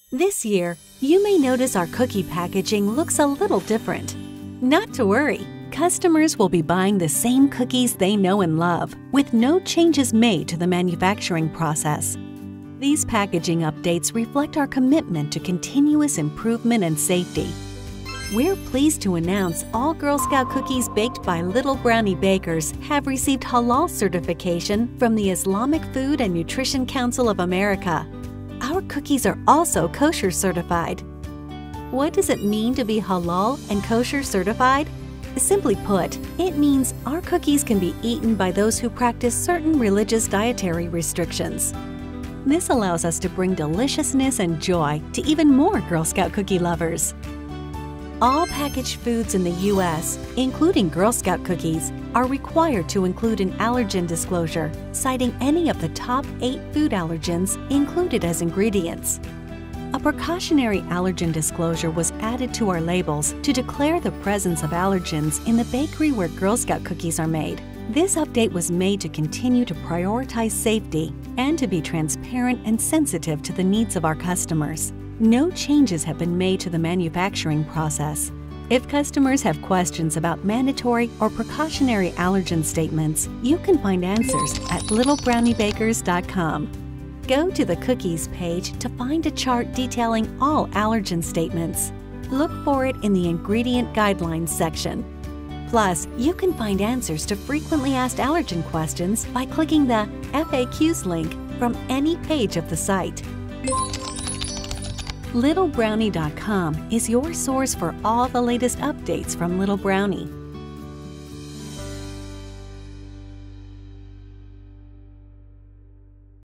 This year, you may notice our cookie packaging looks a little different. Not to worry, customers will be buying the same cookies they know and love, with no changes made to the manufacturing process. These packaging updates reflect our commitment to continuous improvement and safety. We're pleased to announce all Girl Scout cookies baked by Little Brownie bakers have received Halal certification from the Islamic Food and Nutrition Council of America. Our cookies are also kosher certified. What does it mean to be halal and kosher certified? Simply put, it means our cookies can be eaten by those who practice certain religious dietary restrictions. This allows us to bring deliciousness and joy to even more Girl Scout cookie lovers. All packaged foods in the U.S., including Girl Scout cookies, are required to include an allergen disclosure, citing any of the top 8 food allergens included as ingredients. A precautionary allergen disclosure was added to our labels to declare the presence of allergens in the bakery where Girl Scout cookies are made. This update was made to continue to prioritize safety and to be transparent and sensitive to the needs of our customers. No changes have been made to the manufacturing process. If customers have questions about mandatory or precautionary allergen statements, you can find answers at littlebrowniebakers.com. Go to the Cookies page to find a chart detailing all allergen statements. Look for it in the Ingredient Guidelines section. Plus, you can find answers to frequently asked allergen questions by clicking the FAQs link from any page of the site. LittleBrownie.com is your source for all the latest updates from Little Brownie.